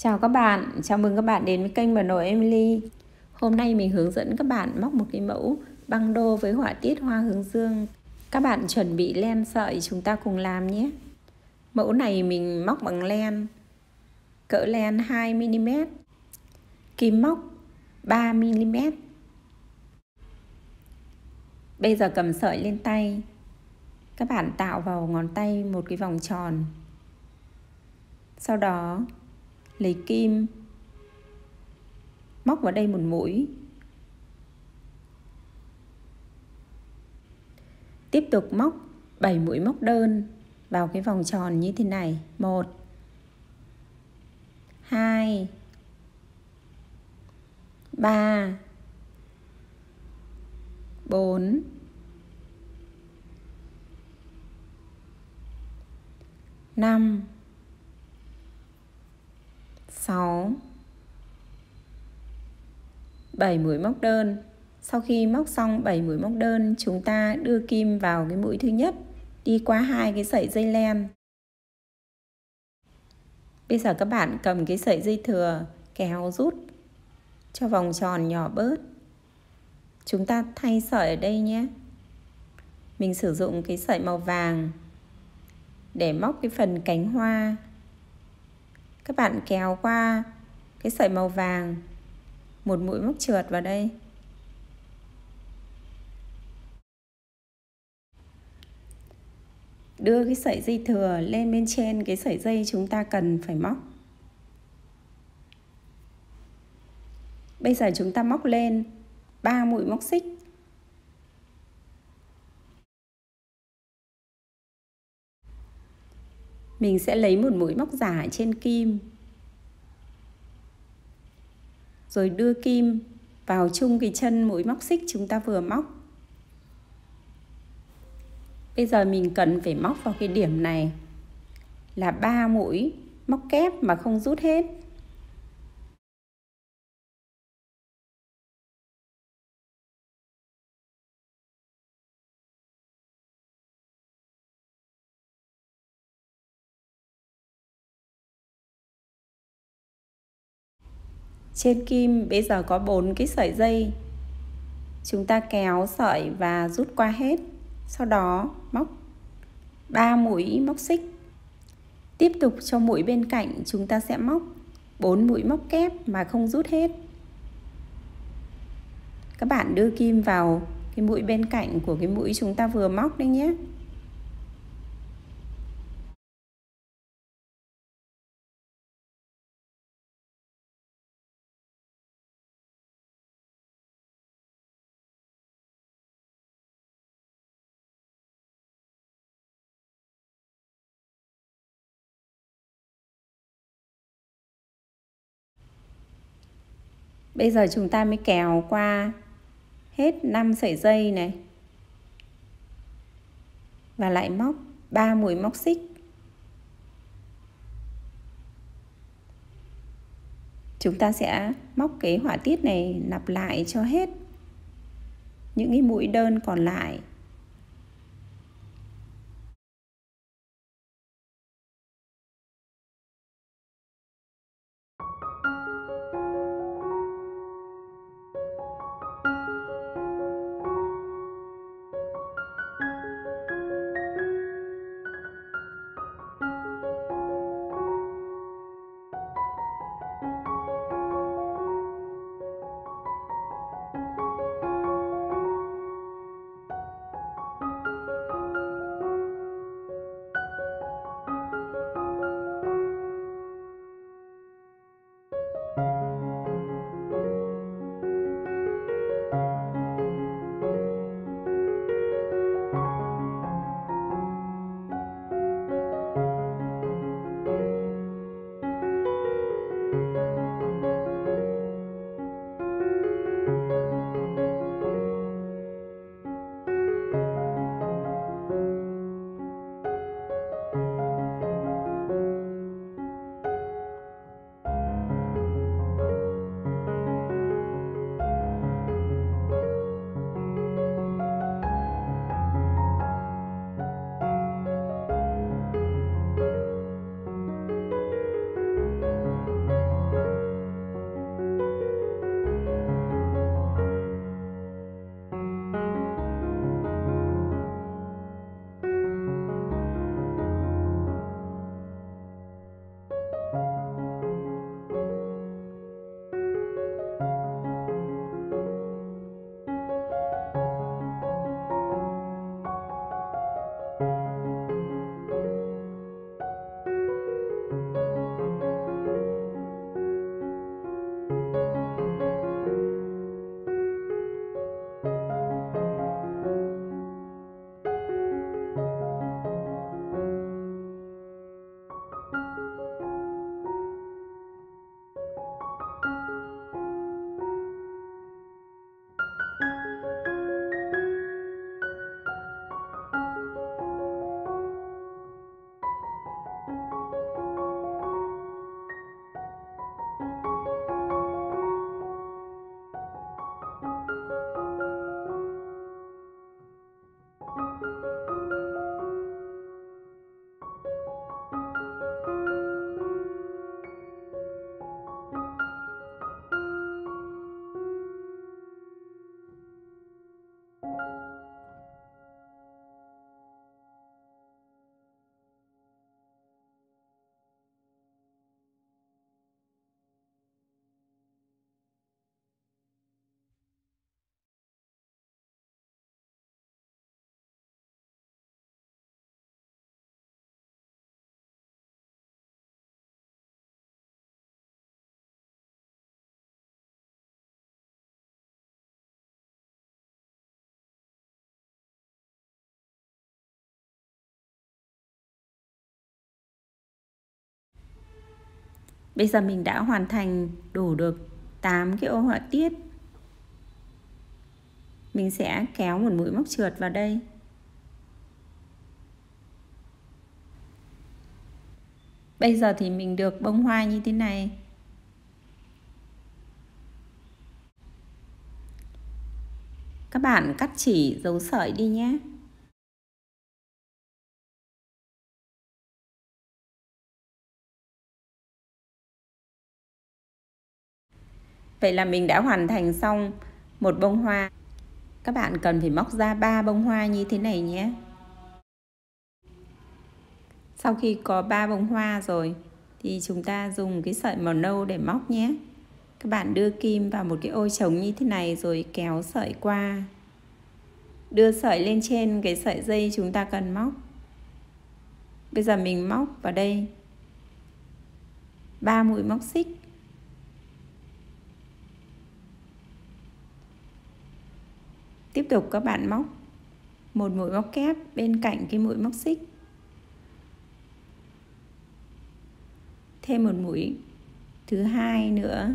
Chào các bạn, chào mừng các bạn đến với kênh Bà Nội Emily. Hôm nay mình hướng dẫn các bạn móc một cái mẫu băng đô với họa tiết hoa hướng dương. Các bạn chuẩn bị len sợi chúng ta cùng làm nhé. Mẫu này mình móc bằng len, cỡ len 2mm, kim móc 3mm. Bây giờ cầm sợi lên tay, các bạn tạo vào ngón tay một cái vòng tròn. Sau đó lấy kim móc vào đây một mũi. Tiếp tục móc 7 mũi móc đơn vào cái vòng tròn như thế này. 1 2 3 4 5 6 7 mũi móc đơn. Sau khi móc xong 7 mũi móc đơn, chúng ta đưa kim vào cái mũi thứ nhất, đi qua hai cái sợi dây len. Bây giờ các bạn cầm cái sợi dây thừa, kéo rút cho vòng tròn nhỏ bớt. Chúng ta thay sợi ở đây nhé. Mình sử dụng cái sợi màu vàng để móc cái phần cánh hoa. Các bạn kéo qua cái sợi màu vàng, một mũi móc trượt vào đây. Đưa cái sợi dây thừa lên bên trên cái sợi dây chúng ta cần phải móc. Bây giờ chúng ta móc lên 3 mũi móc xích. Mình sẽ lấy một mũi móc giả trên kim, rồi đưa kim vào chung cái chân mũi móc xích chúng ta vừa móc. Bây giờ mình cần phải móc vào cái điểm này là 3 mũi móc kép mà không rút hết. Trên kim bây giờ có 4 cái sợi dây. Chúng ta kéo sợi và rút qua hết. Sau đó móc 3 mũi móc xích. Tiếp tục cho mũi bên cạnh chúng ta sẽ móc 4 mũi móc kép mà không rút hết. Các bạn đưa kim vào cái mũi bên cạnh của cái mũi chúng ta vừa móc đấy nhé. Bây giờ chúng ta mới kéo qua hết 5 sợi dây này. Và lại móc 3 mũi móc xích. Chúng ta sẽ móc cái họa tiết này lặp lại cho hết những cái mũi đơn còn lại. Bây giờ mình đã hoàn thành đủ được 8 cái ô họa tiết. Mình sẽ kéo một mũi móc trượt vào đây. Bây giờ thì mình được bông hoa như thế này. Các bạn cắt chỉ dấu sợi đi nhé. Vậy là mình đã hoàn thành xong một bông hoa. Các bạn cần phải móc ra 3 bông hoa như thế này nhé. Sau khi có 3 bông hoa rồi thì chúng ta dùng cái sợi màu nâu để móc nhé. Các bạn đưa kim vào một cái ô trống như thế này rồi kéo sợi qua. Đưa sợi lên trên cái sợi dây chúng ta cần móc. Bây giờ mình móc vào đây 3 mũi móc xích. Tiếp tục các bạn móc một mũi móc kép bên cạnh cái mũi móc xích. Thêm một mũi thứ hai nữa.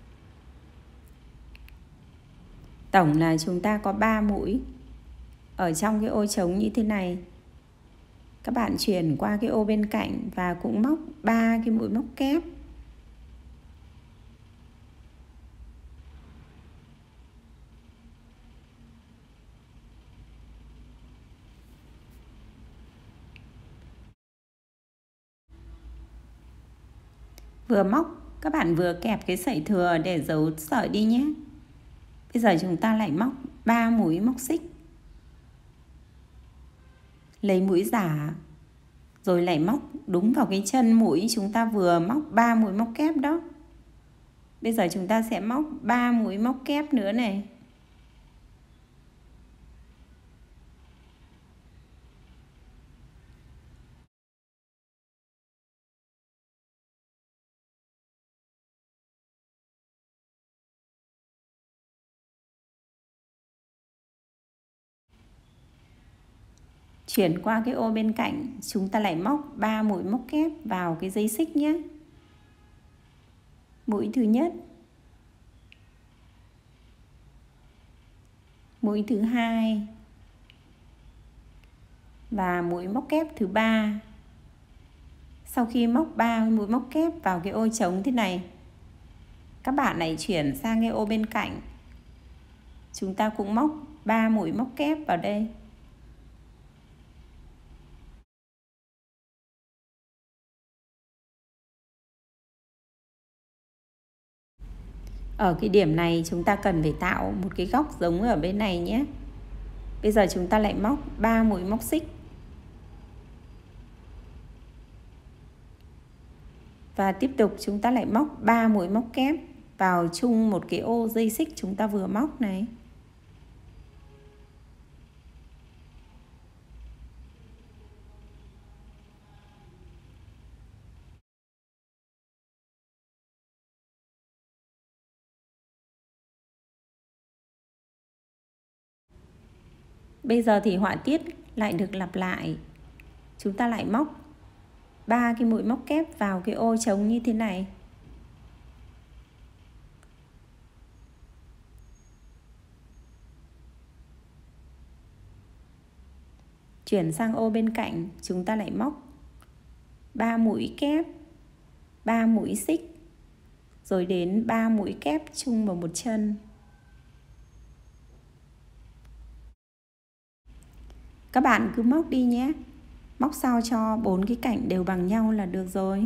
Tổng là chúng ta có 3 mũi ở trong cái ô trống như thế này. Các bạn chuyển qua cái ô bên cạnh và cũng móc 3 cái mũi móc kép. Vừa móc, các bạn vừa kẹp cái sợi thừa để giấu sợi đi nhé. Bây giờ chúng ta lại móc 3 mũi móc xích. Lấy mũi giả rồi lại móc đúng vào cái chân mũi chúng ta vừa móc 3 mũi móc kép đó. Bây giờ chúng ta sẽ móc 3 mũi móc kép nữa này. Chuyển qua cái ô bên cạnh, chúng ta lại móc 3 mũi móc kép vào cái dây xích nhé. Mũi thứ nhất, mũi thứ hai và mũi móc kép thứ ba. Sau khi móc 3 mũi móc kép vào cái ô trống thế này, các bạn lại chuyển sang cái ô bên cạnh. Chúng ta cũng móc 3 mũi móc kép vào đây. Ở cái điểm này chúng ta cần phải tạo một cái góc giống ở bên này nhé. Bây giờ chúng ta lại móc 3 mũi móc xích. Và tiếp tục chúng ta lại móc 3 mũi móc kép vào chung một cái ô dây xích chúng ta vừa móc này. Bây giờ thì họa tiết lại được lặp lại. Chúng ta lại móc 3 cái mũi móc kép vào cái ô trống như thế này. Chuyển sang ô bên cạnh, chúng ta lại móc 3 mũi kép, 3 mũi xích, rồi đến 3 mũi kép chung vào một chân. Các bạn cứ móc đi nhé. Móc sao cho 4 cái cạnh đều bằng nhau là được rồi.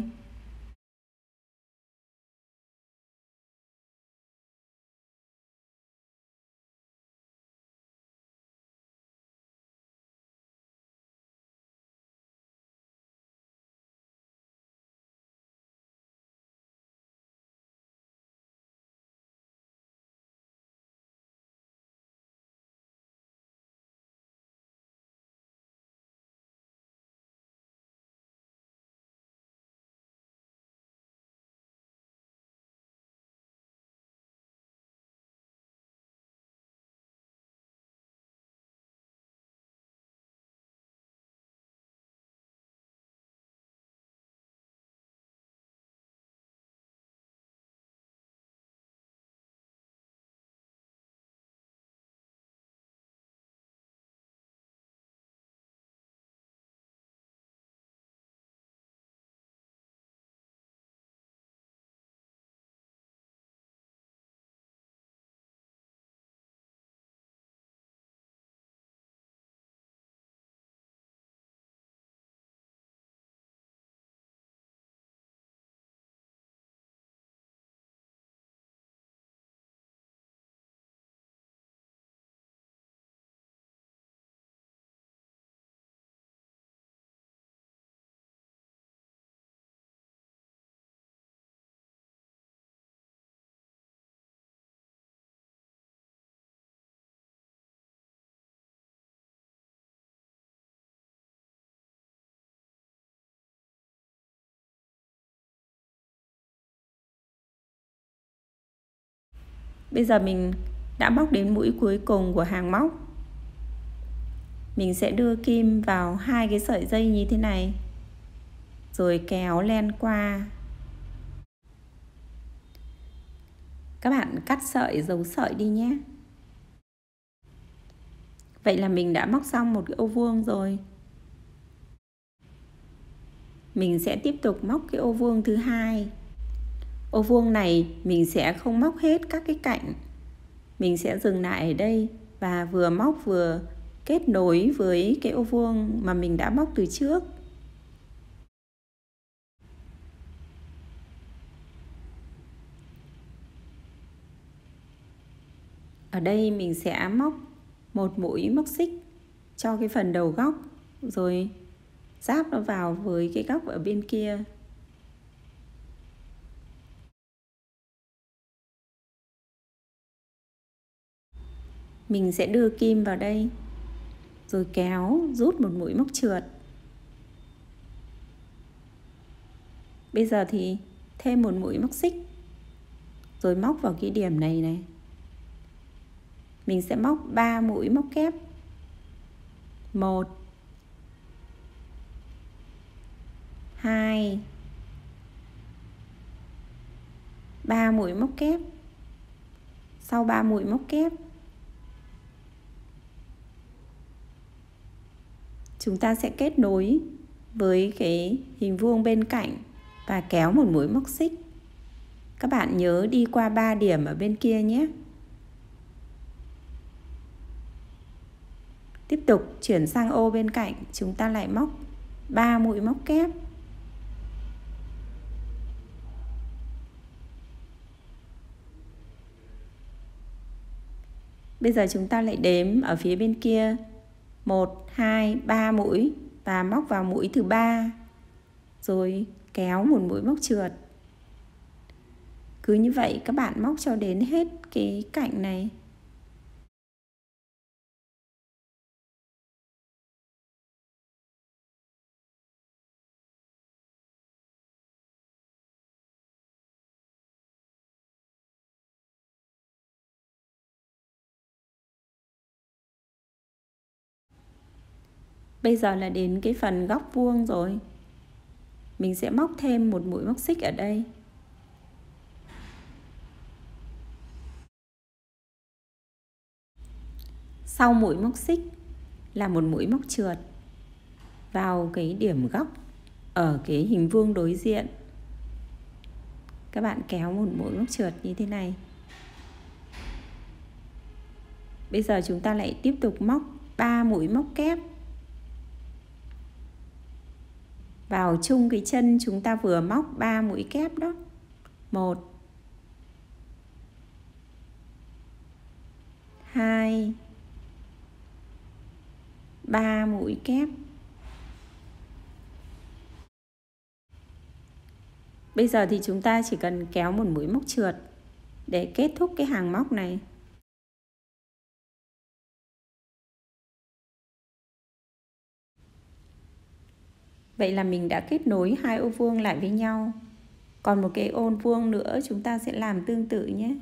Bây giờ mình đã móc đến mũi cuối cùng của hàng móc. Mình sẽ đưa kim vào hai cái sợi dây như thế này, rồi kéo len qua. Các bạn cắt sợi, giấu sợi đi nhé. Vậy là mình đã móc xong một cái ô vuông rồi. Mình sẽ tiếp tục móc cái ô vuông thứ hai. Ô vuông này mình sẽ không móc hết các cái cạnh. Mình sẽ dừng lại ở đây và vừa móc vừa kết nối với cái ô vuông mà mình đã móc từ trước. Ở đây mình sẽ móc một mũi móc xích cho cái phần đầu góc, rồi ráp nó vào với cái góc ở bên kia. Mình sẽ đưa kim vào đây, rồi kéo rút một mũi móc trượt. Bây giờ thì thêm một mũi móc xích, rồi móc vào cái điểm này này. Mình sẽ móc 3 mũi móc kép. 1 2 3 mũi móc kép. Sau 3 mũi móc kép, chúng ta sẽ kết nối với cái hình vuông bên cạnh và kéo một mũi móc xích. Các bạn nhớ đi qua 3 điểm ở bên kia nhé. Tiếp tục chuyển sang ô bên cạnh, chúng ta lại móc 3 mũi móc kép. Bây giờ chúng ta lại đếm ở phía bên kia 1, 2, 3 mũi và móc vào mũi thứ 3, rồi kéo một mũi móc trượt. Cứ như vậy các bạn móc cho đến hết cái cạnh này. Bây giờ là đến cái phần góc vuông rồi. Mình sẽ móc thêm một mũi móc xích ở đây. Sau mũi móc xích là một mũi móc trượt vào cái điểm góc ở cái hình vuông đối diện. Các bạn kéo một mũi móc trượt như thế này. Bây giờ chúng ta lại tiếp tục móc 3 mũi móc kép vào chung cái chân chúng ta vừa móc 3 mũi kép đó. 1 2 3 mũi kép. Bây giờ thì chúng ta chỉ cần kéo một mũi móc trượt để kết thúc cái hàng móc này. Vậy là mình đã kết nối hai ô vuông lại với nhau. Còn một cái ô vuông nữa chúng ta sẽ làm tương tự nhé.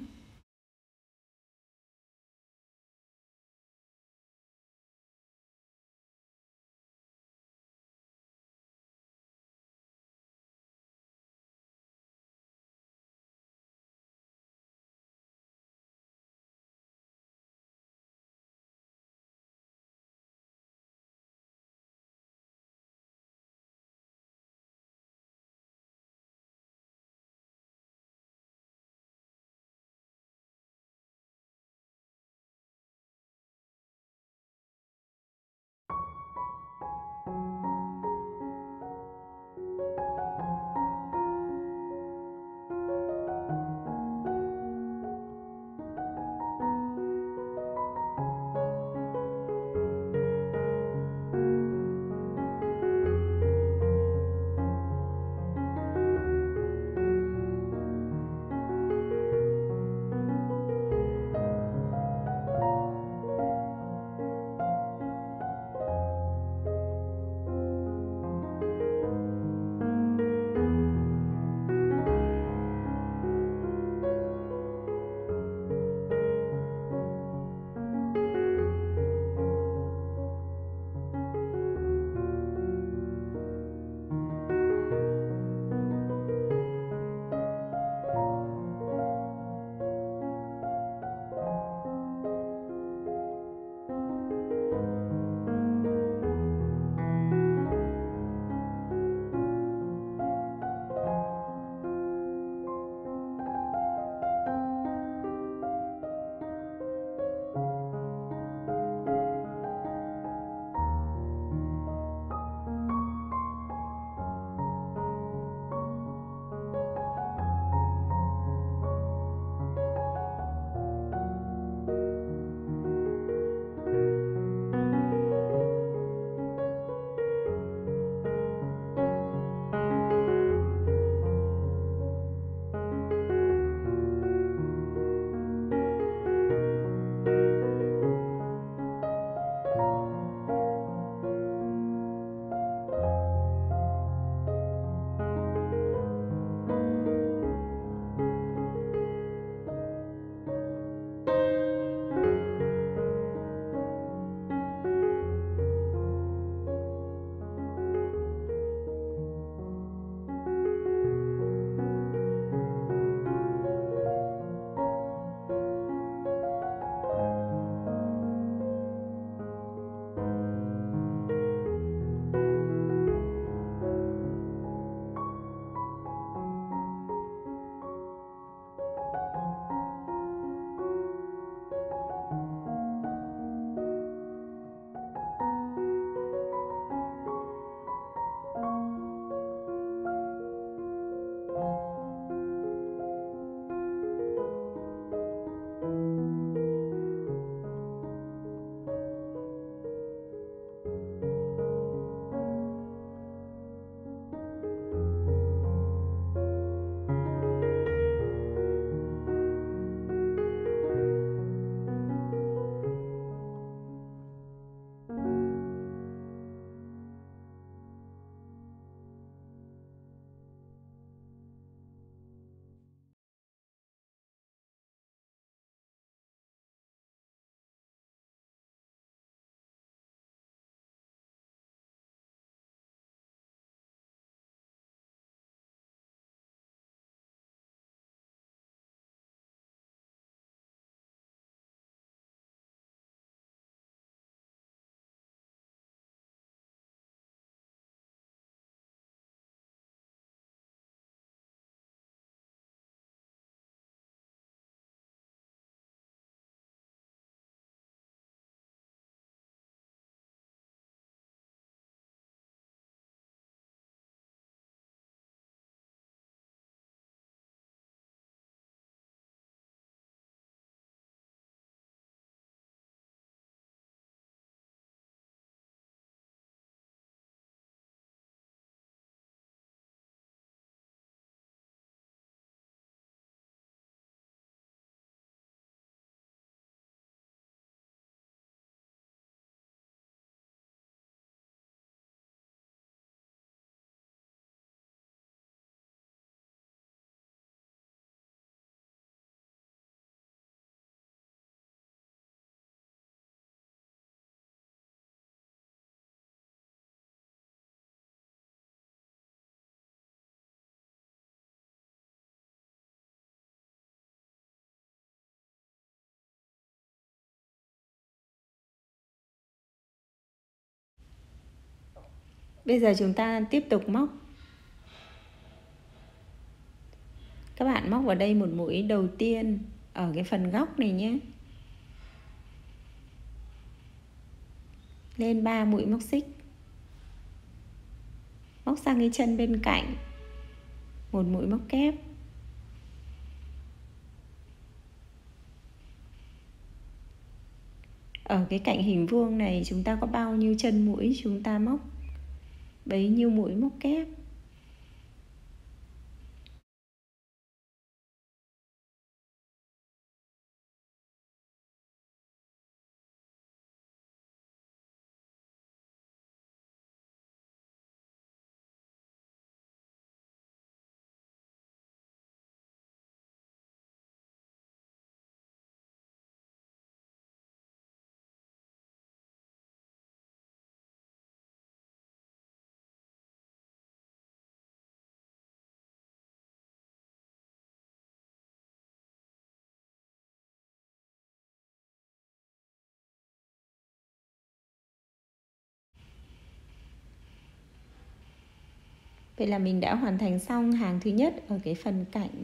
Bây giờ chúng ta tiếp tục móc. Các bạn móc vào đây một mũi đầu tiên ở cái phần góc này nhé. Lên 3 mũi móc xích. Móc sang cái chân bên cạnh, một mũi móc kép. Ở cái cạnh hình vuông này chúng ta có bao nhiêu chân mũi chúng ta móc bấy nhiêu mũi móc kép. Vậy là mình đã hoàn thành xong hàng thứ nhất ở cái phần cạnh.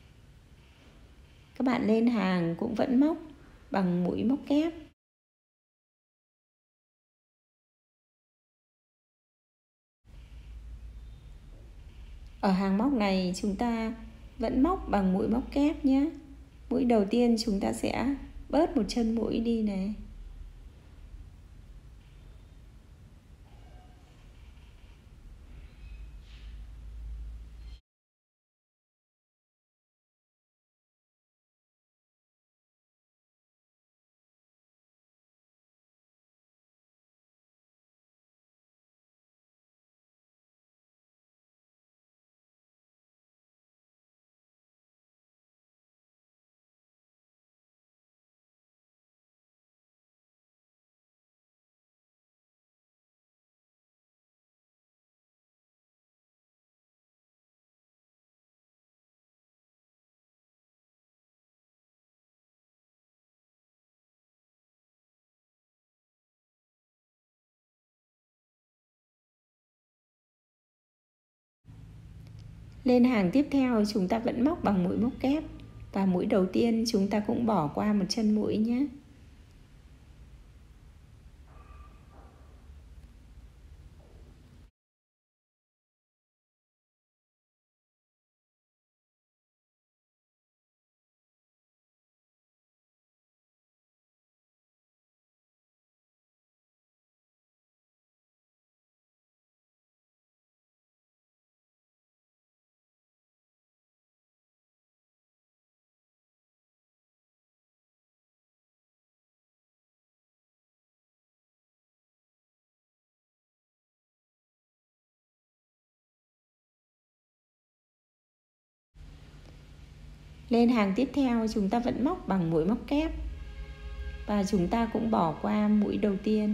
Các bạn lên hàng cũng vẫn móc bằng mũi móc kép. Ở hàng móc này chúng ta vẫn móc bằng mũi móc kép nhé. Mũi đầu tiên chúng ta sẽ bớt một chân mũi đi này. Lên hàng tiếp theo chúng ta vẫn móc bằng mũi móc kép. Và mũi đầu tiên chúng ta cũng bỏ qua một chân mũi nhé. Lên hàng tiếp theo chúng ta vẫn móc bằng mũi móc kép. Và chúng ta cũng bỏ qua mũi đầu tiên.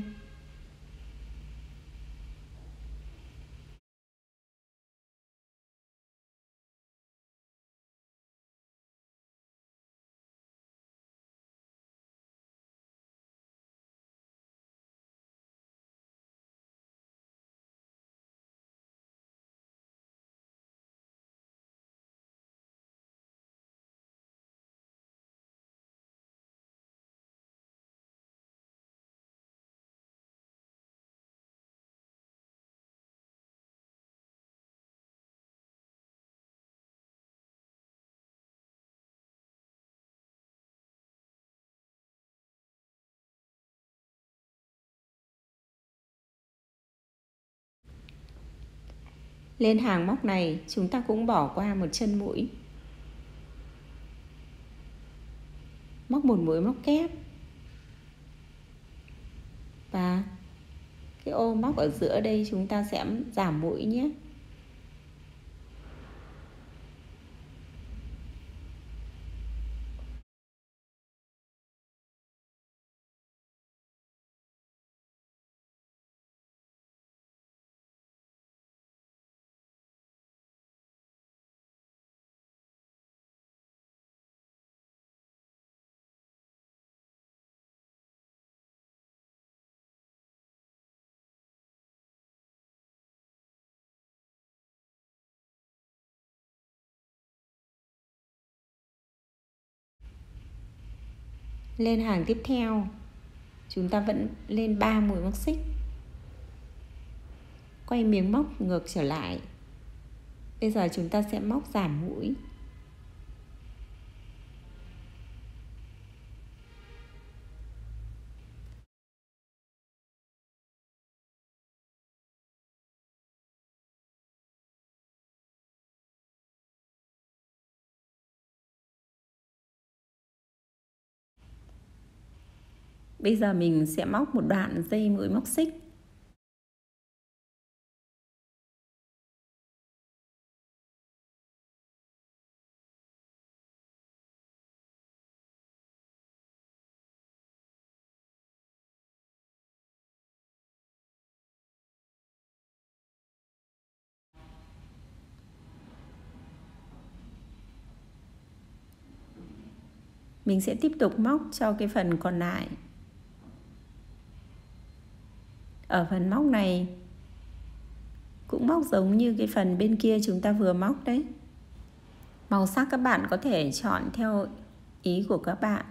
Lên hàng móc này chúng ta cũng bỏ qua một chân mũi. Móc một mũi móc kép. Và cái ô móc ở giữa đây chúng ta sẽ giảm mũi nhé. Lên hàng tiếp theo, chúng ta vẫn lên 3 mũi móc xích, quay miếng móc ngược trở lại. Bây giờ chúng ta sẽ móc giảm mũi. Bây giờ mình sẽ móc một đoạn dây mũi móc xích. Mình sẽ tiếp tục móc cho cái phần còn lại. Ở phần móc này cũng móc giống như cái phần bên kia chúng ta vừa móc đấy. Màu sắc các bạn có thể chọn theo ý của các bạn.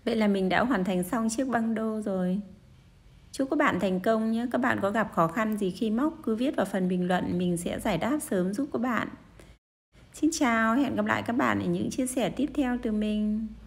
Vậy là mình đã hoàn thành xong chiếc băng đô rồi. Chúc các bạn thành công nhé. Các bạn có gặp khó khăn gì khi móc cứ viết vào phần bình luận, mình sẽ giải đáp sớm giúp các bạn. Xin chào, hẹn gặp lại các bạn ở những chia sẻ tiếp theo từ mình.